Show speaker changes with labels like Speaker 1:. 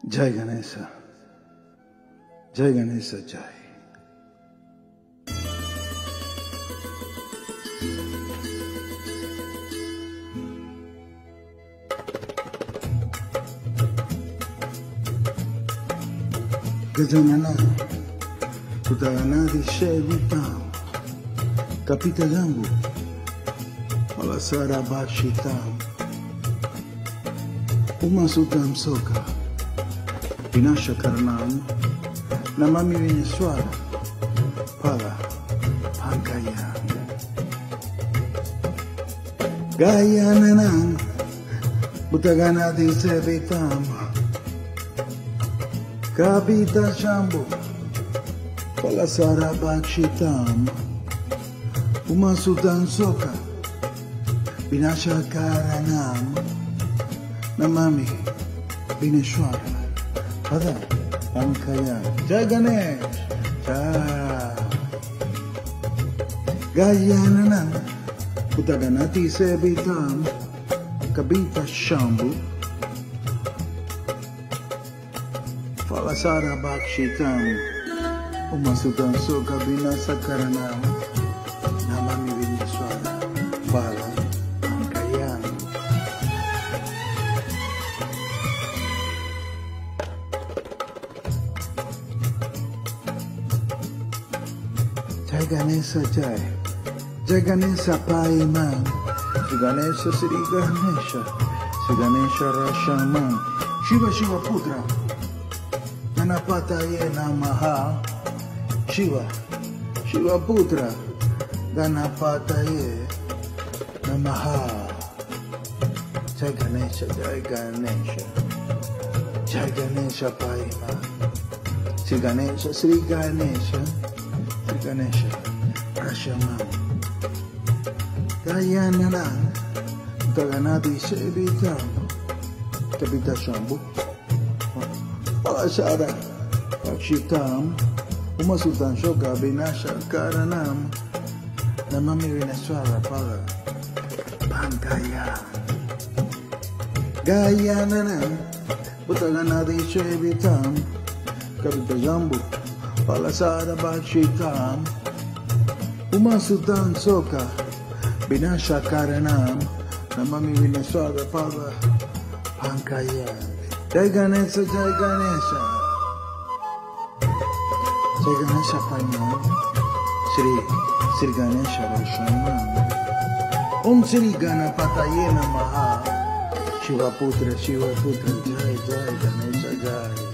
Speaker 1: Jai Ganesh, Jai Ganesh, Jai. Gazanana, kutagana di shevitam, kapita jambu, malasara bakshitam, umasutam soka, vinasha karanam, namami vineswara, pala pankayam. Gayananam, kutagana di shevitam, kapita jambu, palasara bakshitam, umasutam soka, vinasha karanam, namami vineshwara, pada pankaya. Jai Ganesh, jai. Gayananam, kutaganati sevitam, kabita shambhu, falasara bakshitam, umasutam soka vinasa karanam, namami vineshwara, pada pankaya. Jai Ganesha, jai. Jai Ganesha Paiman, Shri Ganesha Sri Ganesha, Shri Ganesha Rashaman, Shiva Shiva Putra, Ganapataye Namaha, Shiva Shiva Putra, Ganapataye Namaha. Jai Ganesha, Jai Ganesha, Jai Ganesha Paiman, Shri Ganesha Sri Ganesha, Shri Ganesha Rashaman. Gayananam, kutaganati sevitam, kapita shambhu, palasara bakshitam, umasutam soka vinasha karanam, namami vineshwara, pada pankaya. Gayananam, kutaganati sevitam, kapita shambhu, palasara bakshitam, umasutam soka vinasha karanam, namami vineshwara, pada pankaya. Jai Ganesha, Jai Ganesha, Jai Ganesha Paiman, Sri Ganesha Rashaman, Sri Ganapataye Namaha, Shiva Putra, Jai Jai Ganesha, Jai.